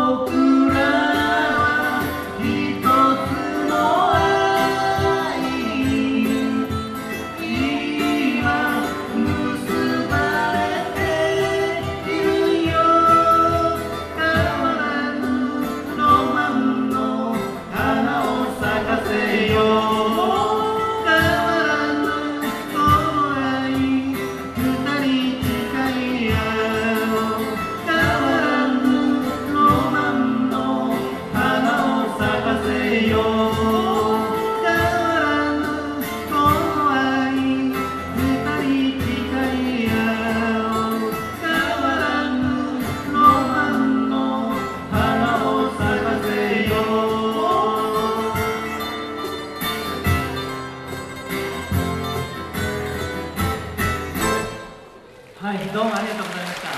はい、どうもありがとうございました。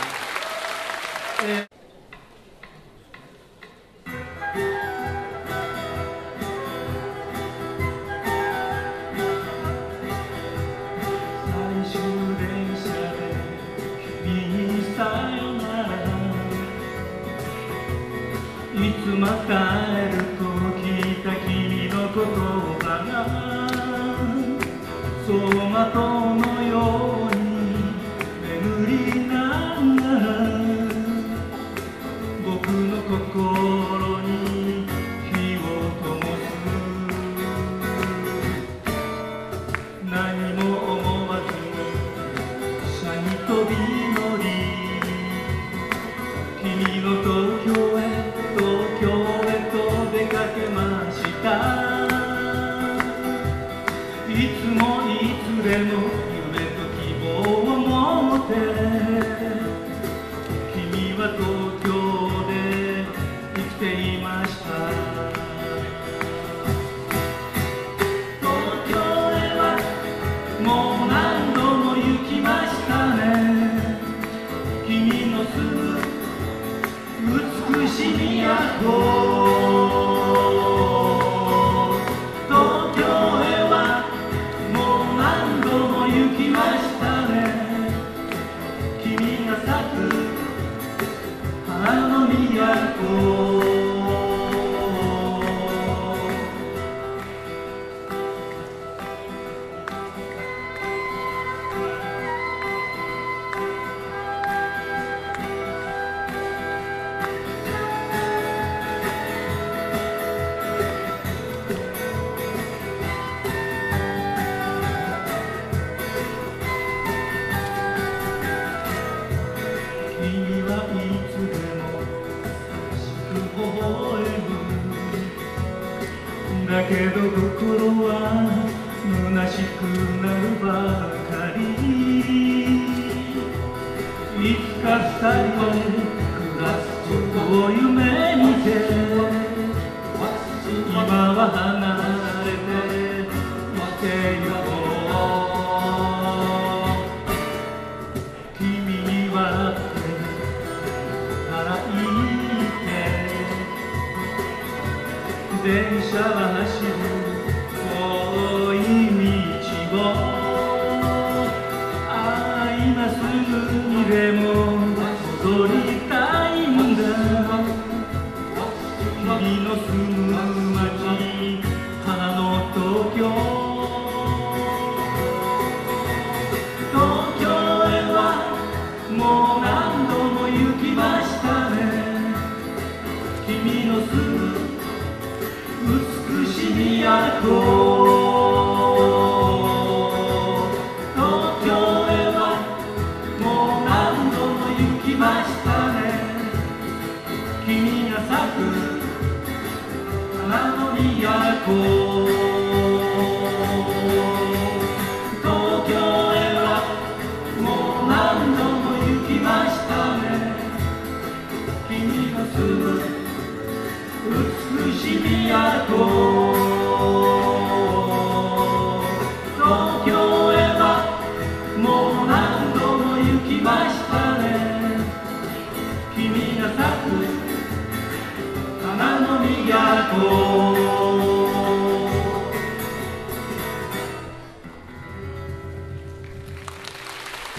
最終電車で君にさよなら、いつまた会えると聞いた君の言葉が走馬灯のように眠りながら僕の心に火を灯す。何も思わず車に飛び乗り君の東京へと出かけました。いつもいつでも夢と希望を持って君は東京で生きていました。東京へはもう何度も行きましたね。君の住む美しい都、東京へはもう何度も行きましたね。君が咲く花の都、君はいつでも優しく微笑む。だけど心は虚しくなるばかり。いつか二人で暮らすことを夢見て今は離れて生きてゆこう。君に笑って笑いて電車は走る遠い道を、ああ今すぐにでも戻りたいんだ。君の住む街花の東京、東京へはもう何度も行きましたね。君の住む美しい都、東京へはもう何度も行きましたね。君が咲く花の都、東京へはもう何度も行きましたね。君の住む美しい都、東京へはもう何度も行きましたね。君が咲く花の都。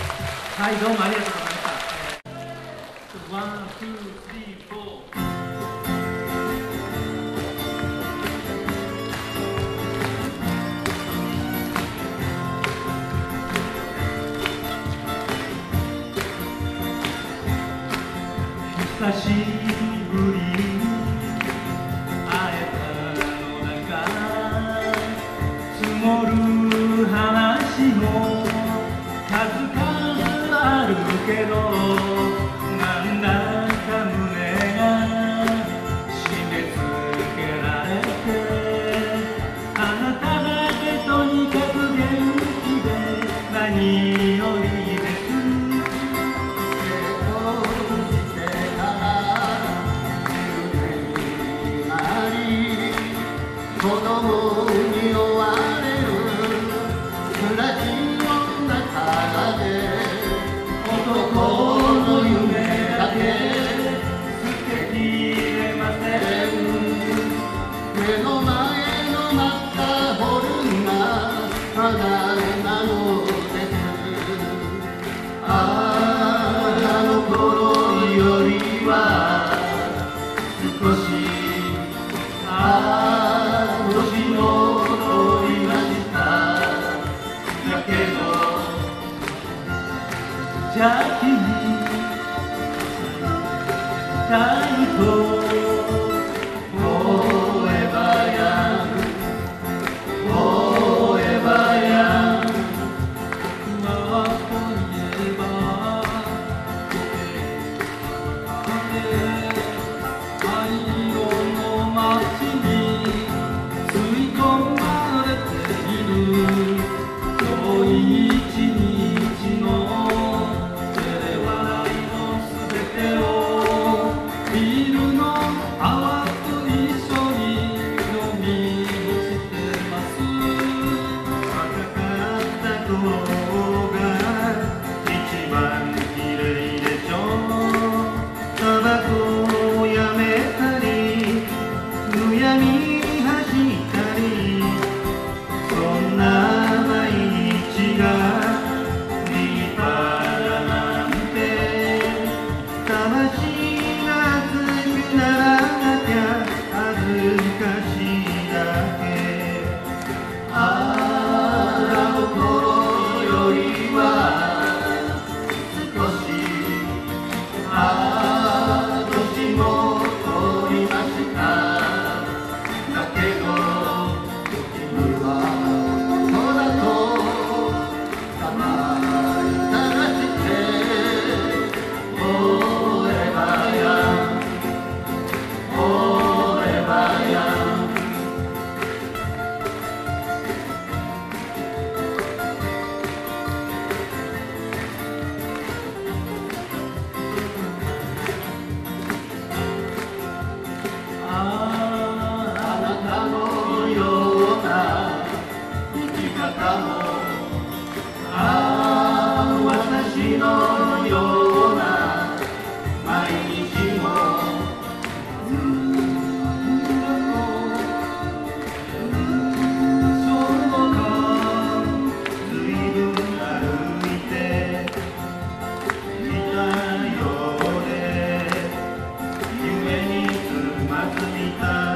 はい、どうもありがとうございました。1、2、3、4 久しぶりに会えたのだから積もる話も数々あるけどなんだか胸が締め付けられてあなただけとにかく元気で何よりです子供に追われる暮らしの中で男の夢だけ捨てきれません目の前の真っ赤ホルンが離れなのですあの頃よりは少し年も取りましただけどじゃあ君たいと私のような毎日もその間随分歩いていたようで夢につまずいた